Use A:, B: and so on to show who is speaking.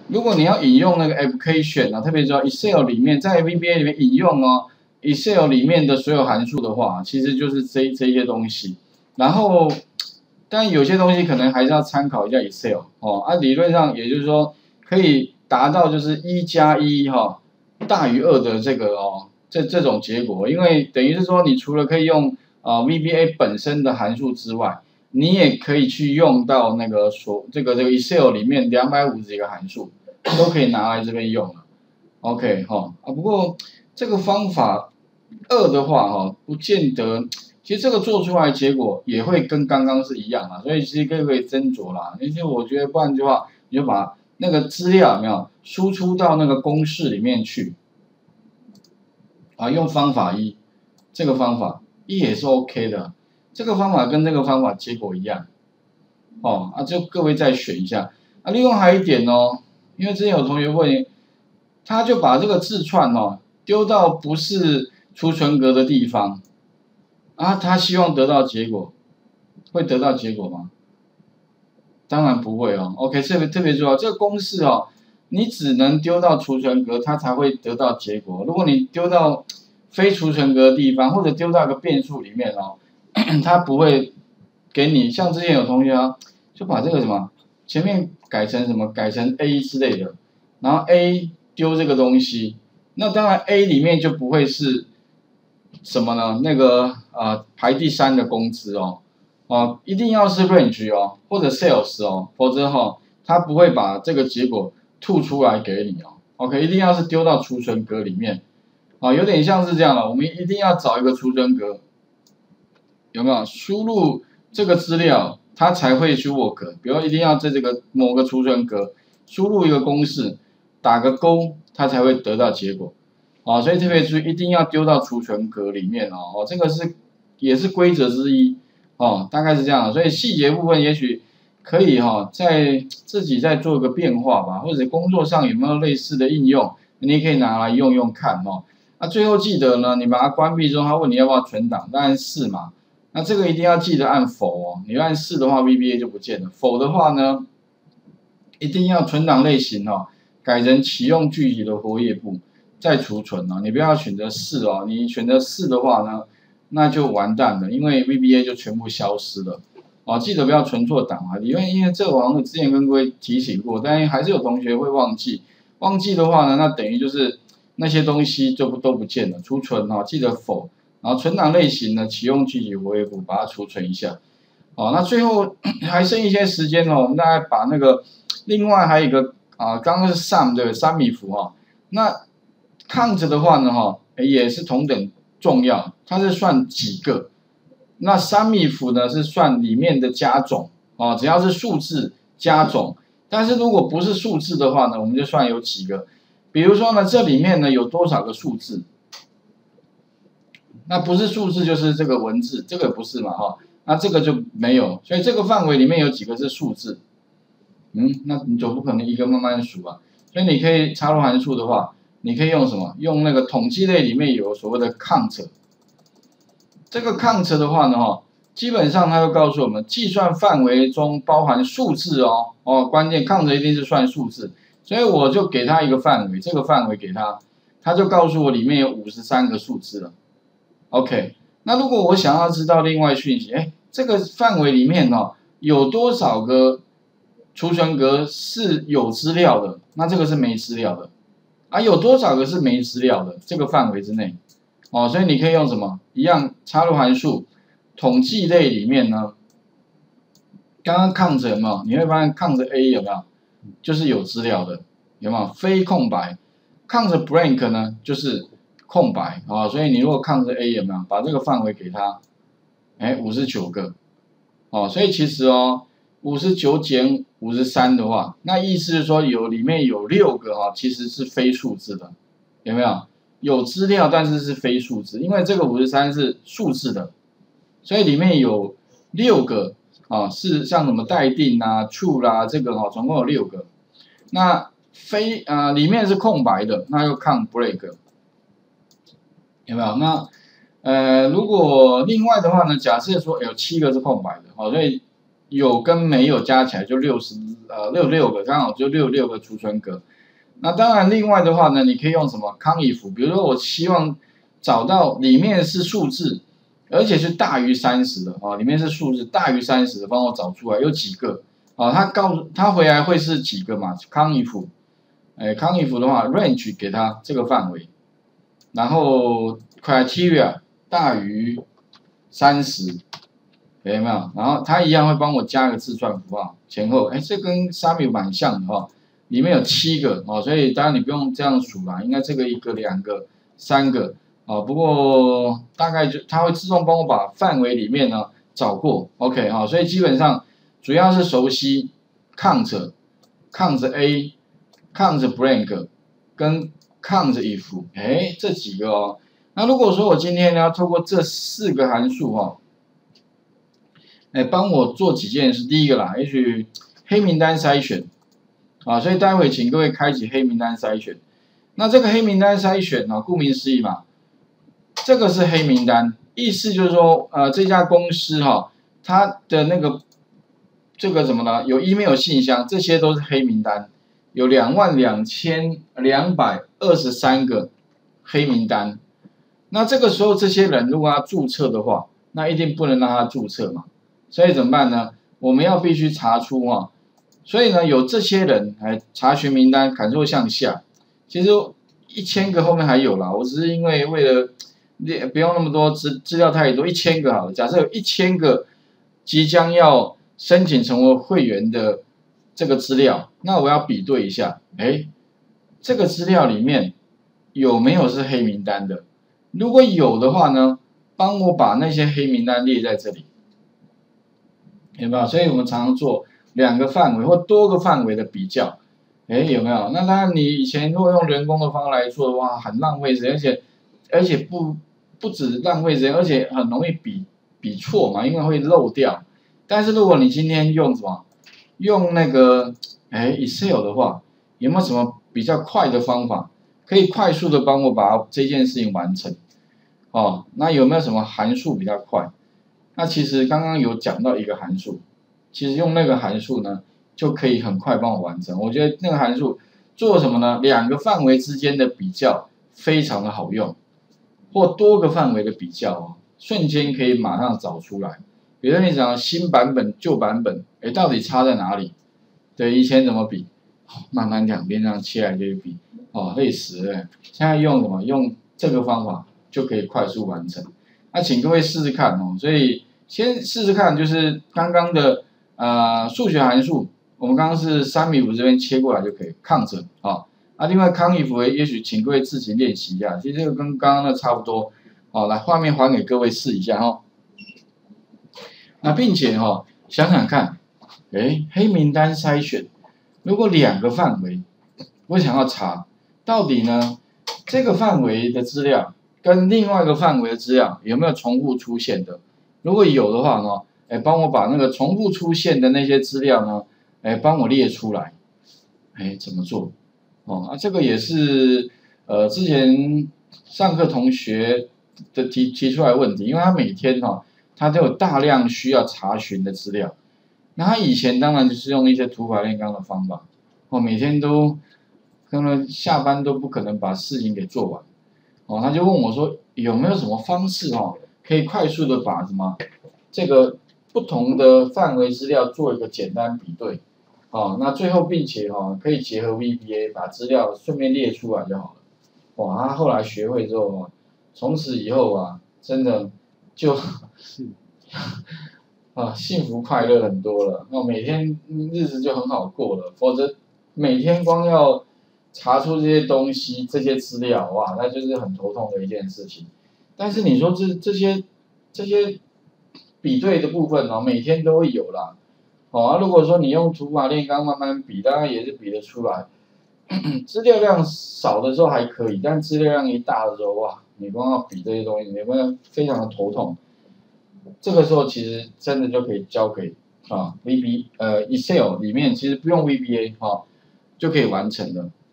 A: 如果你要引用那个 application 啊，特别是 Excel 里面，在 VBA 里面引用哦 ，Excel 里面的所有函数的话，其实就是这些东西。然后，但有些东西可能还是要参考一下 Excel 哦。啊，理论上也就是说，可以达到就是1+1哈大于2的这个哦，这种结果，因为等于是说，你除了可以用VBA 本身的函数之外，你也可以去用到那个这个 Excel 里面250几个函数，都可以拿来这边用了。OK 哈不过这个方法2的话不见得，其实这个做出来结果也会跟刚刚是一样啊，所以其实可以斟酌啦。而且我觉得不然的话，你就把那个资料有没有输出到那个公式里面去用方法1，这个方法1也是 OK 的。这个方法跟这个方法结果一样，就各位再选一下另外还有一点哦，因为之前有同学问，他就把这个字串丢到不是储存格的地方他希望得到结果，会得到结果吗？当然不会哦。OK， 特别重要，这个公式你只能丢到储存格，它才会得到结果。如果你丢到非储存格的地方，或者丢到一个变数里面它不会给你，像之前有同学就把这个什么前面改成什么，改成 A 之类的，然后 A 丢这个东西，那当然 A 里面就不会是什么呢？那个排第3的工资一定要是 range 或者 sales 否则它不会把这个结果吐出来给你OK， 一定要是丢到储存格里面有点像是这样了，我们一定要找一个储存格。有没有输入这个资料，它才会去 work？ 比如一定要在这个某个储存格输入一个公式，打个勾，它才会得到结果。所以特别注意，一定要丢到储存格里面这个也是规则之一大概是这样。所以细节部分也许可以在自己再做个变化吧，或者工作上有没有类似的应用，你也可以拿来用用看那最后记得呢，你把它关闭之后，它问你要不要存档，当然是嘛。那这个一定要记得按否你按是的话 ，VBA 就不见了。否的话呢，一定要存档类型改成启用具体的活页簿再储存你不要选择是你选择是的话呢，那就完蛋了，因为 VBA 就全部消失了记得不要存错档因为这个我好像之前跟各位提醒过，但是还是有同学会忘记。忘记的话呢，那等于就是那些东西就都不见了。储存记得否。然后存档类型呢，启用具体活页簿，把它储存一下。那最后还剩一些时间我们大概把那个另外还有一个刚刚是 sum 的三米符那 count 的话呢也是同等重要，它是算几个。那三米符呢是算里面的加总只要是数字加总，但是如果不是数字的话呢，我们就算有几个。比如说呢，这里面呢有多少个数字？那不是数字就是这个文字，这个不是嘛那这个就没有，所以这个范围里面有几个是数字？那你总不可能一个慢慢数啊。所以你可以插入函数的话，你可以用什么？用那个统计类里面有所谓的 count。这个 count 的话呢基本上它会告诉我们，计算范围中包含数字关键 count 一定是算数字，所以我就给它一个范围，这个范围给它，它就告诉我里面有53个数字了。OK， 那如果我想要知道另外讯息，这个范围里面有多少个储存格是有资料的，那这个是没资料的有多少个是没资料的，这个范围之内所以你可以用什么？一样插入函数，统计类里面呢，刚刚count有没有？你会发现count A 有没有？就是有资料的，有没有？非空白count blank 呢，就是空白所以你如果count A 有没有？把这个范围给它，59个所以其实59减53的话，那意思是说里面有6个其实是非数字的，有没有？有资料但是是非数字，因为这个53是数字的，所以里面有6个是像什么待定true 啦，这个总共有6个。那里面是空白的，那就count break， 有没有？那如果另外的话呢，假设说有7个是空白的所以有跟没有加起来就66个，刚好就66个储存格。那当然，另外的话呢，你可以用什么CONIF，比如说我希望找到里面是数字，而且是大于30的啊，里面是数字大于30的，帮我找出来有几个啊？他回来会是几个嘛？CONIF，CONIF 的话 range 给他这个范围，然后 criteria 大于30。有没有？然后它一样会帮我加个字串符号前后，这跟 SUMIF 蛮像的哈，里面有7个哦，所以当然你不用这样数啦，应该这个1个、2个、3个哦，不过大概就它会自动帮我把范围里面呢找过 ，OK 哈，所以基本上主要是熟悉 count、count A、count blank 跟 count if， 这几个哦。那如果说我今天呢要透过这4个函数哈。帮我做几件事。第一个啦，也许黑名单筛选啊，所以待会请各位开启黑名单筛选。那这个黑名单筛选呢，顾名思义嘛，这个是黑名单，意思就是说，这家公司哈，它的那个这个什么呢？有 email 信箱，这些都是黑名单，有22,223个黑名单。那这个时候，这些人如果要注册的话，那一定不能让他注册嘛。所以怎么办呢？我们要必须查出啊，所以呢，有这些人来查询名单，Ctrl向下。其实1000个后面还有啦，我只是因为为了不用那么多资料太多，1000个好了。假设有1000个即将要申请成为会员的这个资料，那我要比对一下，这个资料里面有没有是黑名单的？如果有的话呢，帮我把那些黑名单列在这里。有没有？所以我们常常做2个范围或多个范围的比较，有没有？那当然，你以前如果用人工的方法来做的话，很浪费时间，而且不止浪费时间，而且很容易比错嘛，因为会漏掉。但是如果你今天用什么，用那个Excel 的话，有没有什么比较快的方法，可以快速的帮我把这件事情完成？哦，那有没有什么函数比较快？那其实刚刚有讲到一个函数，其实用那个函数呢，就可以很快帮我完成。我觉得那个函数做什么呢？2个范围之间的比较非常的好用，或多个范围的比较哦，瞬间可以马上找出来。比如说你讲新版本、旧版本，到底差在哪里？对，以前怎么比？慢慢2边这样切来切去比，累死了。现在用什么？用这个方法就可以快速完成。那请各位试试看哦，所以先试试看，就是刚刚的数学函数，我们刚刚是SUMIF这边切过来就可以，count 啊，另外CONIF也许请各位自行练习一下，其实这个跟刚刚的差不多，来画面还给各位试一下哈，那并且想想看，黑名单筛选，如果2个范围，我想要查到底呢这个范围的资料。跟另外一个范围的资料有没有重复出现的？如果有的话呢，帮我把那个重复出现的那些资料呢，帮我列出来。怎么做？这个也是之前上课同学的提出来问题，因为他每天他都有大量需要查询的资料，那他以前当然就是用一些土法炼钢的方法，每天都可能下班都不可能把事情给做完。他就问我说有没有什么方式可以快速的把什么这个不同的范围资料做一个简单比对，那最后并且可以结合 VBA 把资料顺便列出来就好了。他后来学会之后从此以后真的就幸福快乐很多了，每天日子就很好过了，否则每天光要查出这些东西、这些资料，那就是很头痛的一件事情。但是你说这些比对的部分每天都会有啦。如果说你用土法炼钢慢慢比，当然也是比得出来。资料量少的时候还可以，但资料量一大的时候，你光要比这些东西，你会非常的头痛。这个时候其实真的就可以交给Excel 里面，其实不用 VBA 就可以完成了。